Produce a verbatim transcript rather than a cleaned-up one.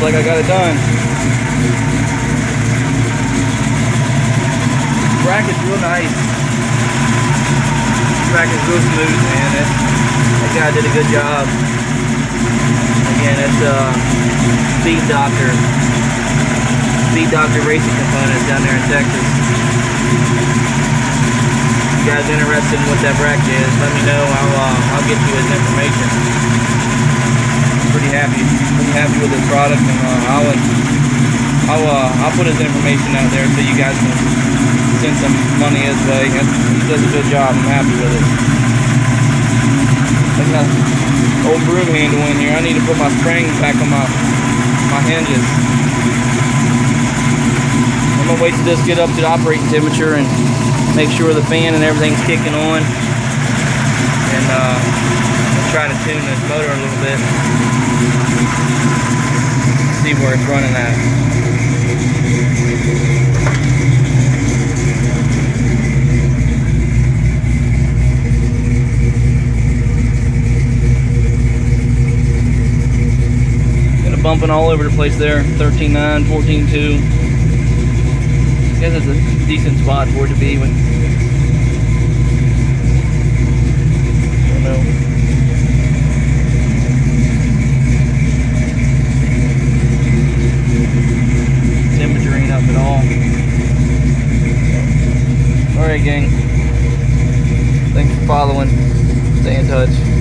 like I got it done. Bracket's real nice. Bracket's real smooth, man. That, that guy did a good job. Again, it's uh, Speed Doctor. Speed Doctor Racing Components down there in Texas. If you guys interested in what that bracket is, let me know. I'll uh, I'll get you his information. Pretty happy, pretty happy with this product, and uh, I'll I'll uh, I'll put his information out there so you guys can send some money his way. He does a good job. I'm happy with it. I got an old broom handle in here. I need to put my springs back on my my hinges. I'm gonna wait till this get up to the operating temperature and make sure the fan and everything's kicking on, and uh, I'll try to tune this motor a little bit, see where it's running at. Got it bumping all over the place there. thirteen nine, fourteen two. I guess it's a decent spot for it to be. When I don't know. Temperature ain't up at all. All right, gang. Thanks for following. Stay in touch.